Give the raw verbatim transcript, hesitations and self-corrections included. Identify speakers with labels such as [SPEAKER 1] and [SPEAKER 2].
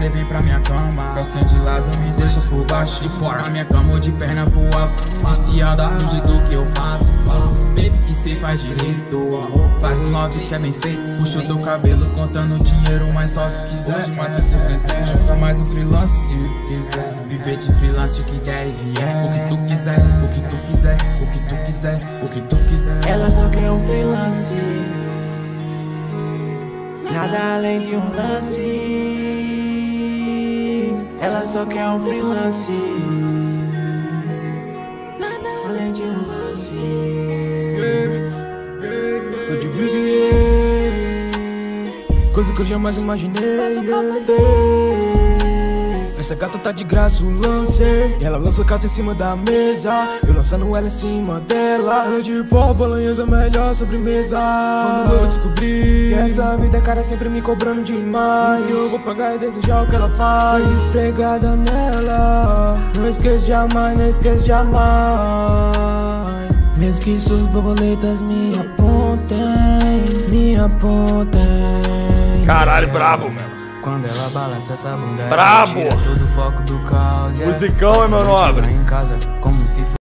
[SPEAKER 1] cê vem pra minha cama. Calcinha de lado me deixa por baixo, de fora na minha cama ou de perna pro alto. Viciada do jeito que eu faço, baby que cê faz direito. Faz um love que é bem feito. Puxa o teu cabelo contando dinheiro, mas só se quiser. Hoje mata teus desejos, só mais um freelance se quiser. Viver de freelance o que der e vier. O que tu quiser, o que tu quiser, o que tu quiser, o que tu quiser.
[SPEAKER 2] Ela só quer um freelance, nada além de um lance. Ela só quer um freelance, nada além de um lance.
[SPEAKER 3] Tô de Vivier, coisa que eu jamais imaginei. Essa gata tá de graça o lance, e ela lança a carta em cima da mesa, eu lançando ela em cima dela. Ela de vó, balanhas a melhor sobremesa. Quando eu descobri que essa vida é cara sempre me cobrando demais, eu vou pagar e desejar o que ela faz. Esfregada nela, não esqueço jamais, não esqueço jamais. Mesmo que suas borboletas me apontem, me apontem.
[SPEAKER 4] Caralho, brabo, meu.
[SPEAKER 2] Quando ela balança essa bunda,
[SPEAKER 4] brabo!
[SPEAKER 2] Ela tira todo o foco do caos.
[SPEAKER 4] Musicão, é meu nobre.
[SPEAKER 2] Em casa, como se